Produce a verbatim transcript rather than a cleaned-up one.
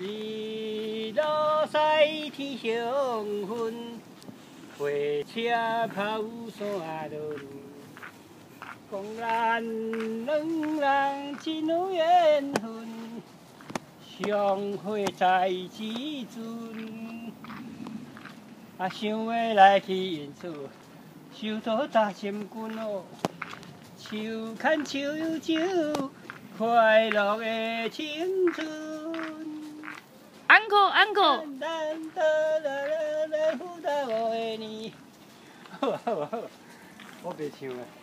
日落西天相分，火车跑山路。讲咱两人真有缘分，相会在即阵。啊，想要来去因厝，手托搭心君哦，手牵手悠久，快乐的青春。 Uncle Uncle， 好啊好啊好啊，我袂唱啊。